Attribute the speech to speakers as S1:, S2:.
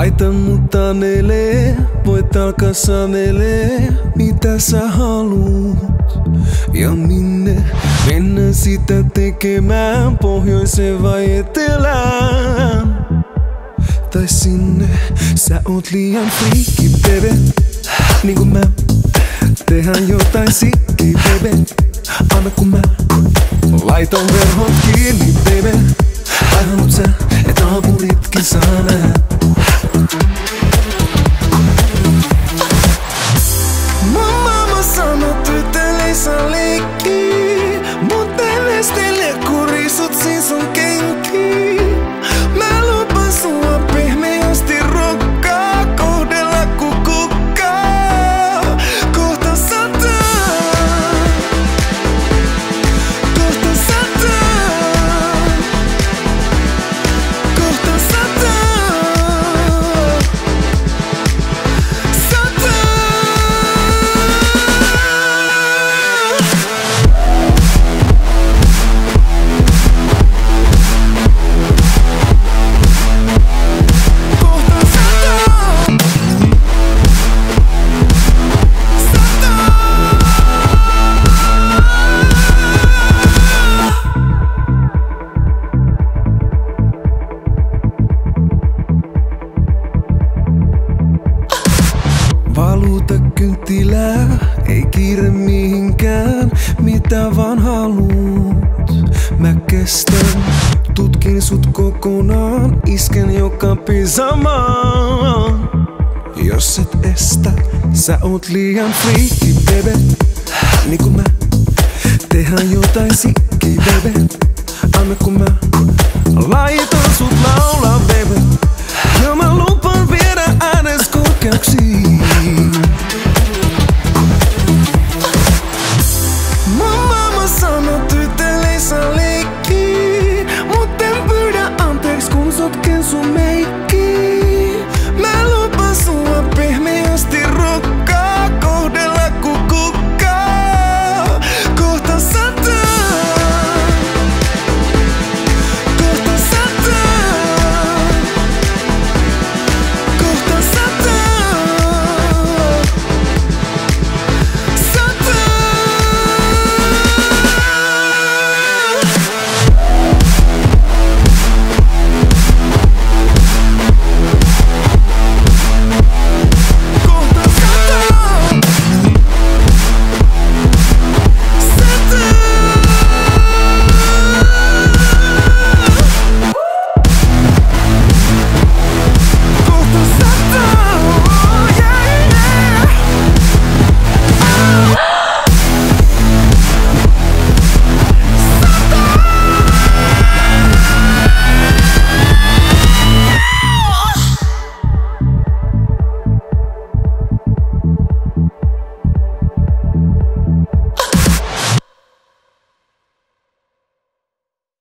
S1: Laita mut tanelee, voit alkaa sanelee, mitä sä haluut ja minne mennä sitä tekemään, pohjoiseen vai etelään tai sinne. Sä oot liian freaky, baby, niinku mä. Tehdään jotain sikki, baby, anna kun mä laitan verhot kiinni, baby. Vai haluut sä, et naapuritkin saa nähdä? Mun mamma sanoo, tytölle ei saa leikkiä, mut ennestele kun risut siis sun kenkiä. Mä lupan sua pehmeästi rokkaa, kohdella ku kukkaa. Kohta sataa, kohta sataa, kohta sataa, sataa. Valuta kynttilää, ei kiire mihinkään, mitä vaan haluut. Mä kestän, tutkin sut kokonaan, isken joka pisamaan. Jos et estä, sä oot liian freaky, baby, niinku mä. Tehdään jotain sikki, baby, anna kun mä laitan sut laulamaan.